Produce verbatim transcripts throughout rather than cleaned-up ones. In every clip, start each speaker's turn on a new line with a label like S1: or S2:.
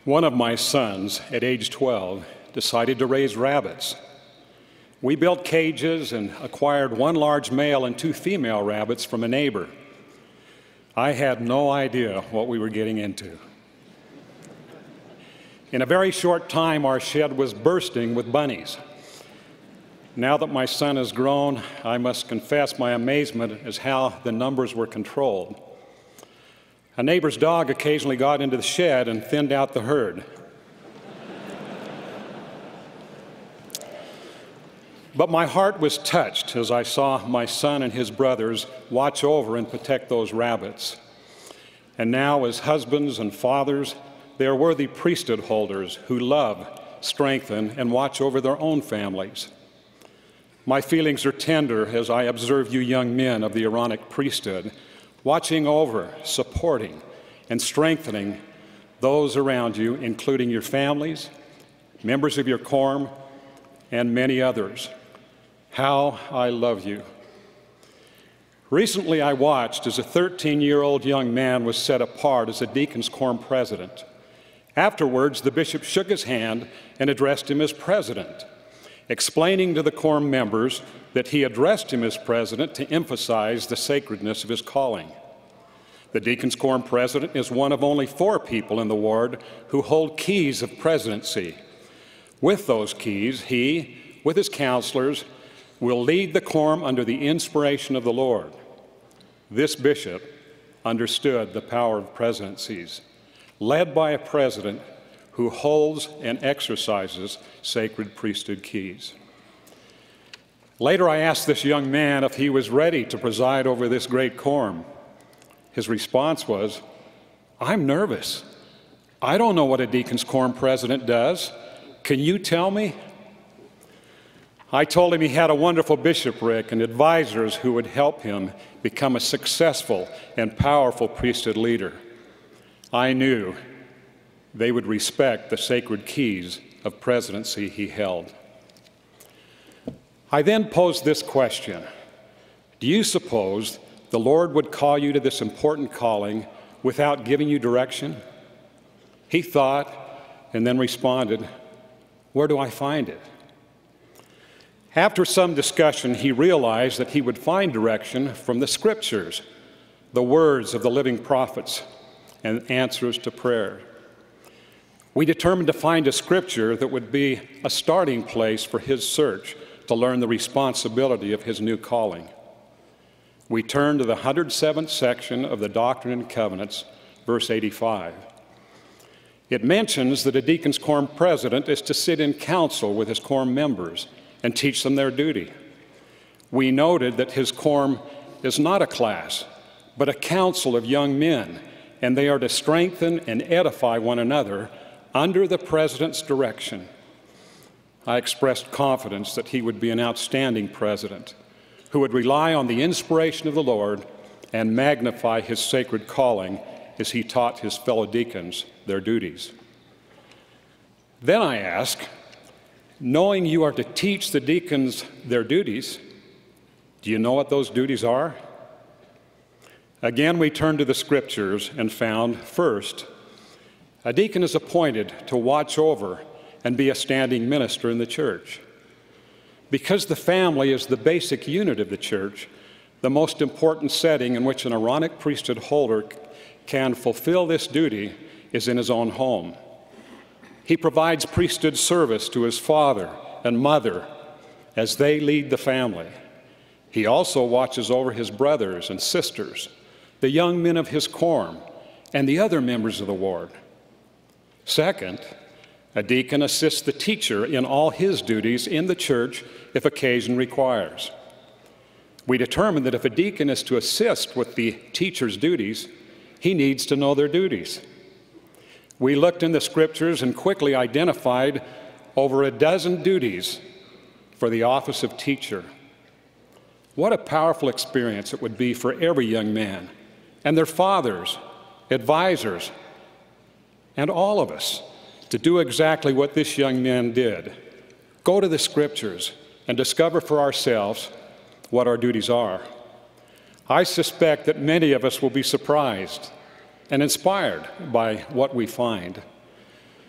S1: One of my sons, at age twelve, decided to raise rabbits. We built cages and acquired one large male and two female rabbits from a neighbor. I had no idea what we were getting into. In a very short time, our shed was bursting with bunnies. Now that my son has grown, I must confess my amazement as how the numbers were controlled. A neighbor's dog occasionally got into the shed and thinned out the herd. But my heart was touched as I saw my son and his brothers watch over and protect those rabbits. And now, as husbands and fathers, they are worthy priesthood holders who love, strengthen, and watch over their own families. My feelings are tender as I observe you young men of the Aaronic Priesthood watching over, supporting, and strengthening those around you, including your families, members of your quorum, and many others. How I love you. Recently, I watched as a thirteen-year-old young man was set apart as a deacon's quorum president. Afterwards, the bishop shook his hand and addressed him as president, explaining to the quorum members that he addressed him as president to emphasize the sacredness of his calling. The deacon's quorum president is one of only four people in the ward who hold keys of presidency. With those keys, he, with his counselors, will lead the quorum under the inspiration of the Lord. This bishop understood the power of presidencies, led by a president who holds and exercises sacred priesthood keys. Later, I asked this young man if he was ready to preside over this great quorum. His response was, "I'm nervous. I don't know what a deacon's quorum president does. Can you tell me?" I told him he had a wonderful bishopric and advisors who would help him become a successful and powerful priesthood leader. I knew they would respect the sacred keys of presidency he held. I then posed this question: do you suppose the Lord would call you to this important calling without giving you direction? He thought and then responded, "Where do I find it?" After some discussion, he realized that he would find direction from the scriptures, the words of the living prophets, and answers to prayer. We determined to find a scripture that would be a starting place for his search to learn the responsibility of his new calling. We turned to the one hundred seventh section of the Doctrine and Covenants, verse eighty-five. It mentions that a deacon's quorum president is to sit in council with his quorum members and teach them their duty. We noted that his quorum is not a class, but a council of young men, and they are to strengthen and edify one another under the president's direction. I expressed confidence that he would be an outstanding president who would rely on the inspiration of the Lord and magnify his sacred calling as he taught his fellow deacons their duties. Then I asked, knowing you are to teach the deacons their duties, do you know what those duties are? Again, we turned to the scriptures and found, first, a deacon is appointed to watch over and be a standing minister in the church. Because the family is the basic unit of the church, the most important setting in which an Aaronic priesthood holder can fulfill this duty is in his own home. He provides priesthood service to his father and mother as they lead the family. He also watches over his brothers and sisters, the young men of his quorum, and the other members of the ward. Second, a deacon assists the teacher in all his duties in the church if occasion requires. We determined that if a deacon is to assist with the teacher's duties, he needs to know their duties. We looked in the scriptures and quickly identified over a dozen duties for the office of teacher. What a powerful experience it would be for every young man and their fathers, advisors, and all of us to do exactly what this young man did. Go to the scriptures and discover for ourselves what our duties are. I suspect that many of us will be surprised and inspired by what we find.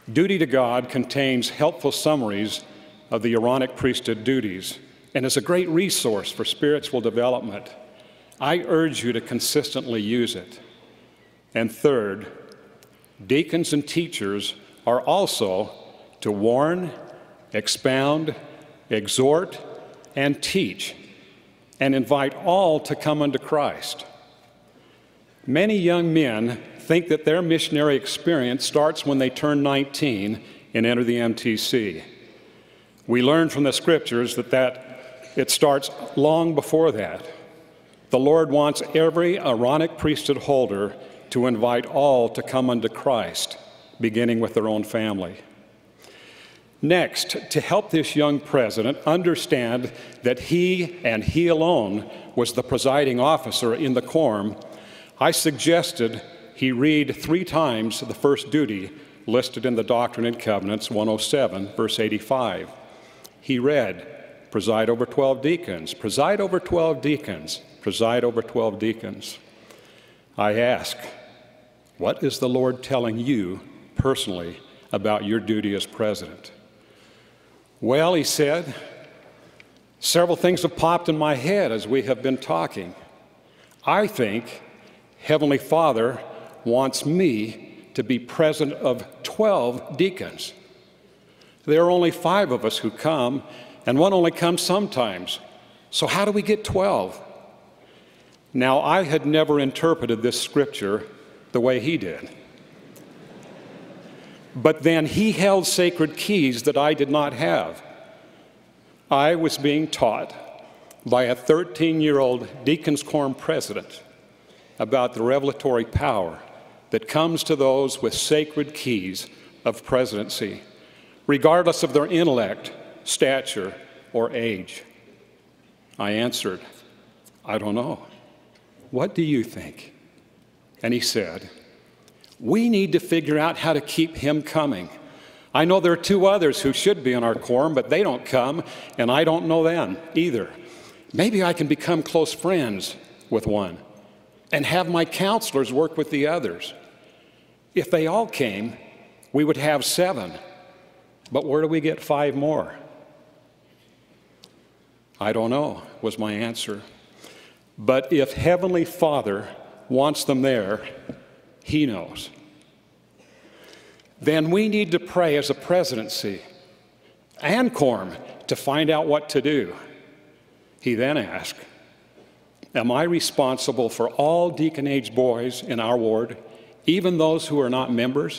S1: Duty to God contains helpful summaries of the Aaronic Priesthood duties and is a great resource for spiritual development. I urge you to consistently use it. And third, deacons and teachers are also to warn, expound, exhort, and teach, and invite all to come unto Christ. Many young men think that their missionary experience starts when they turn nineteen and enter the M T C. We learn from the scriptures that, that it starts long before that. The Lord wants every Aaronic priesthood holder to invite all to come unto Christ, beginning with their own family. Next, to help this young president understand that he and he alone was the presiding officer in the quorum, I suggested he read three times the first duty listed in the Doctrine and Covenants one oh seven, verse eighty-five. He read, preside over twelve deacons, preside over twelve deacons, preside over twelve deacons. I ask, what is the Lord telling you personally about your duty as president? Well, he said, several things have popped in my head as we have been talking. I think Heavenly Father wants me to be president of twelve deacons. There are only five of us who come, and one only comes sometimes. So how do we get twelve? Now, I had never interpreted this scripture the way he did. But then he held sacred keys that I did not have. I was being taught by a thirteen-year-old Deacons Quorum president about the revelatory power that comes to those with sacred keys of presidency, regardless of their intellect, stature, or age. I answered, I don't know. What do you think? And he said, we need to figure out how to keep him coming. I know there are two others who should be in our quorum, but they don't come, and I don't know them either. Maybe I can become close friends with one and have my counselors work with the others. If they all came, we would have seven. But where do we get five more? I don't know, was my answer. But if Heavenly Father wants them there, He knows. Then we need to pray as a presidency and quorum to find out what to do. He then asked, am I responsible for all deacon-age boys in our ward, even those who are not members?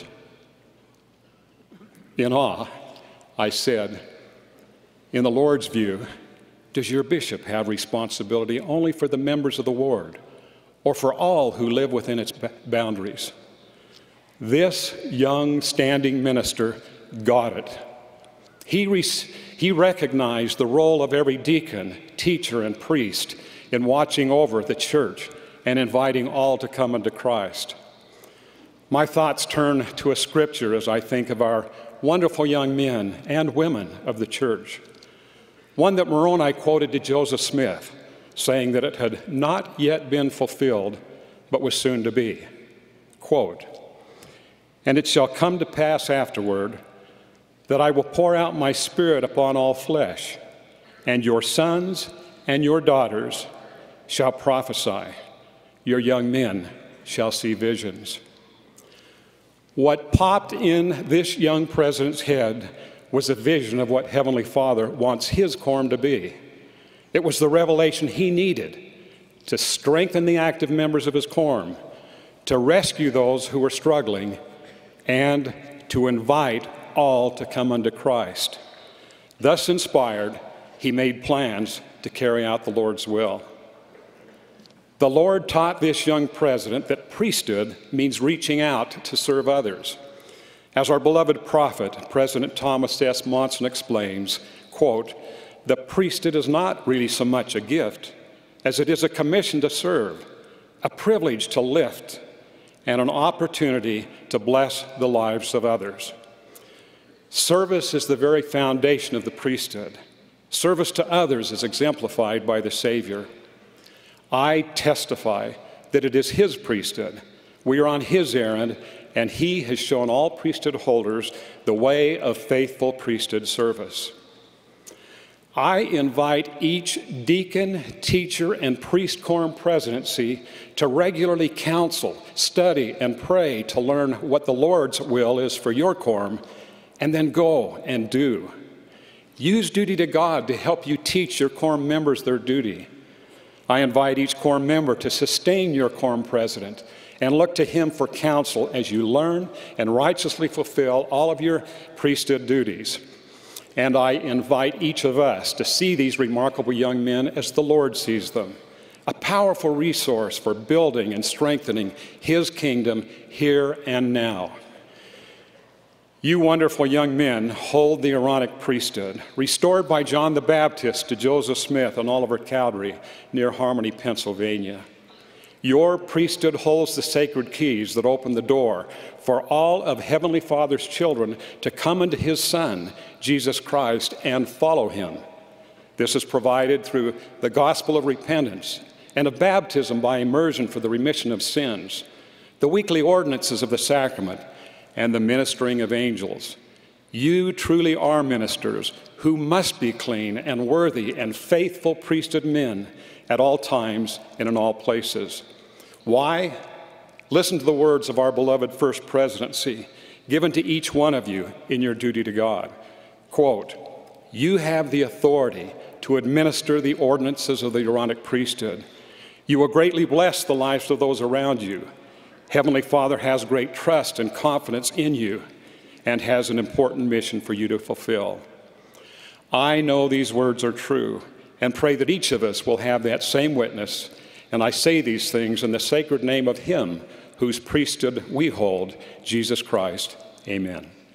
S1: In awe, I said, in the Lord's view, does your bishop have responsibility only for the members of the ward, or for all who live within its boundaries? This young standing minister got it. He, re he recognized the role of every deacon, teacher, and priest in watching over the church and inviting all to come unto Christ. My thoughts turn to a scripture as I think of our wonderful young men and women of the church. One that Moroni quoted to Joseph Smith, saying that it had not yet been fulfilled, but was soon to be. Quote, and it shall come to pass afterward that I will pour out my spirit upon all flesh, and your sons and your daughters shall prophesy, your young men shall see visions. What popped in this young president's head was a vision of what Heavenly Father wants his quorum to be. It was the revelation he needed to strengthen the active members of his quorum, to rescue those who were struggling, and to invite all to come unto Christ. Thus inspired, he made plans to carry out the Lord's will. The Lord taught this young president that priesthood means reaching out to serve others. As our beloved prophet, President Thomas S. Monson explains, quote, the priesthood is not really so much a gift as it is a commission to serve, a privilege to lift, and an opportunity to bless the lives of others. Service is the very foundation of the priesthood. Service to others is exemplified by the Savior. I testify that it is His priesthood. We are on His errand, and he has shown all priesthood holders the way of faithful priesthood service. I invite each deacon, teacher, and priest quorum presidency to regularly counsel, study, and pray to learn what the Lord's will is for your quorum, and then go and do. Use duty to God to help you teach your quorum members their duty. I invite each quorum member to sustain your quorum president and look to him for counsel as you learn and righteously fulfill all of your priesthood duties. And I invite each of us to see these remarkable young men as the Lord sees them, a powerful resource for building and strengthening his kingdom here and now. You wonderful young men hold the Aaronic Priesthood, restored by John the Baptist to Joseph Smith and Oliver Cowdery near Harmony, Pennsylvania. Your priesthood holds the sacred keys that open the door for all of Heavenly Father's children to come unto his Son, Jesus Christ, and follow him. This is provided through the gospel of repentance and of baptism by immersion for the remission of sins, the weekly ordinances of the sacrament, and the ministering of angels. You truly are ministers who must be clean and worthy and faithful priesthood men at all times and in all places. Why? Listen to the words of our beloved First Presidency, given to each one of you in your duty to God. Quote, "You have the authority to administer the ordinances of the Aaronic priesthood. You will greatly bless the lives of those around you. Heavenly Father has great trust and confidence in you and has an important mission for you to fulfill." I know these words are true and pray that each of us will have that same witness, and I say these things in the sacred name of him whose priesthood we hold, Jesus Christ. Amen.